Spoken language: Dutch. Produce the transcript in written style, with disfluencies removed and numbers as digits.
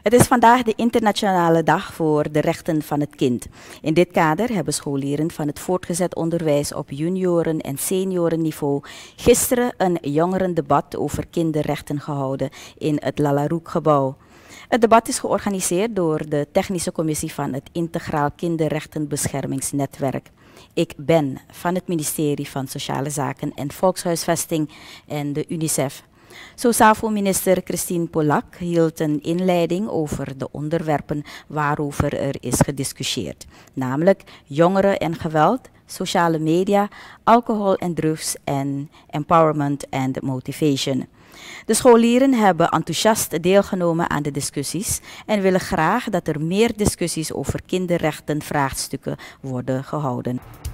Het is vandaag de internationale dag voor de rechten van het kind. In dit kader hebben scholieren van het voortgezet onderwijs op junioren- en seniorenniveau gisteren een jongerendebat over kinderrechten gehouden in het Lalaroek-gebouw. Het debat is georganiseerd door de Technische Commissie van het Integraal Kinderrechtenbeschermingsnetwerk. Ik ben van het ministerie van Sociale Zaken en Volkshuisvesting en de UNICEF. SOSAVO-minister Christine Polak hield een inleiding over de onderwerpen waarover er is gediscussieerd. Namelijk jongeren en geweld, sociale media, alcohol en drugs en empowerment and motivation. De scholieren hebben enthousiast deelgenomen aan de discussies en willen graag dat er meer discussies over kinderrechten vraagstukken worden gehouden.